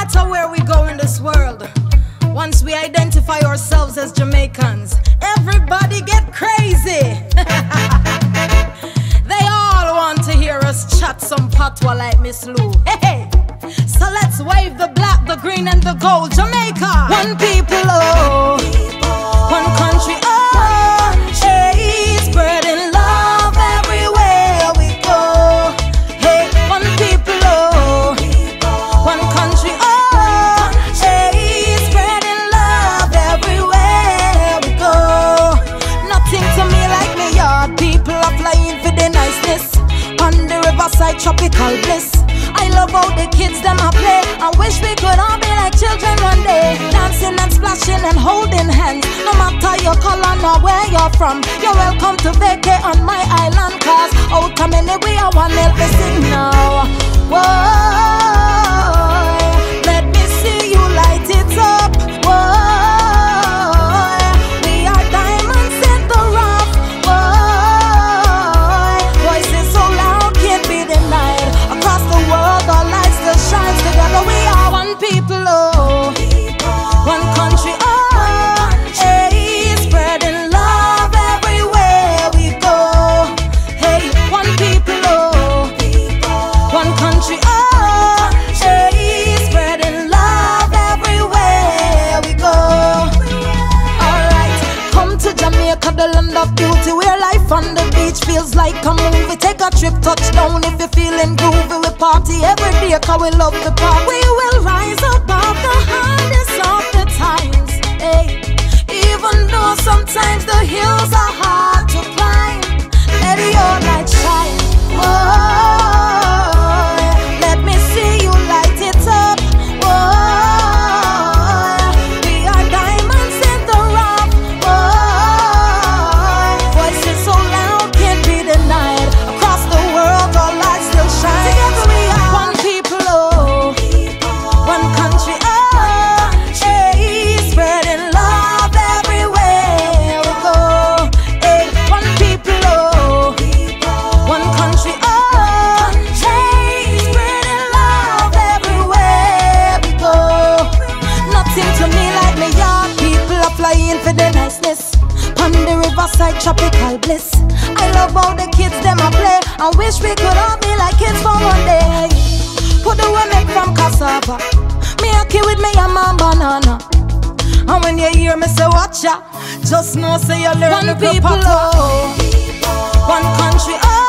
matter where we go in this world, once we identify ourselves as Jamaicans, everybody get crazy. They all want to hear us chat some patois like Miss Lou. Hey, so let's wave the black, the green and the gold. Jamaica, one people, oh, one country, oh, hey, spreading love everywhere we go. Hey, one people, oh, one country, oh, hey, spreading love everywhere we go. Nothing to me like me yard. People are flying for the niceness on the riverside, tropical bliss. I love how the kids them a play. I wish we could all be like children one day, dancing and splashing and holding hands. No matter your color nor where you're from, you're welcome to vacate on my island. Cause out of many we are one, help me sing now. Whoa, let me see you light it up. Whoa, we are diamonds in the rough. Whoa, voices so loud can't be denied. Across the world, our lights still shines together. We are one people, oh, one country, oh, hey, spreading love everywhere we go. Hey, one people, oh, one country, oh, hey, spreading love everywhere we go. Alright, come to Jamaica, the land of beauty, where life on the beach feels like a movie. Take a trip, touchdown if you're feeling groovy. We party every day cause we love the park. We will rise above the hardest of the times, hey. Even though sometimes the hills are hard to climb, let your light shine. Whoa, let me see you light it up. Whoa, we are diamonds in the rough. Whoa, voices so loud can't be denied. Across the world, our lights still shine. Together we are one people, oh, one country, oh, hey, spreading love everywhere we go. Hey, one people, oh, one country, oh, hey, spreading love everywhere we go. Nothing to me like me yard. People are flying for the niceness on the riverside, tropical bliss. I love how the kids them a play. I wish we could all be like kids for one day. Put the way make from cassava, me a kid with me a man banana. And when you hear me say watcha, just know say you learn one people, oh, one country, oh.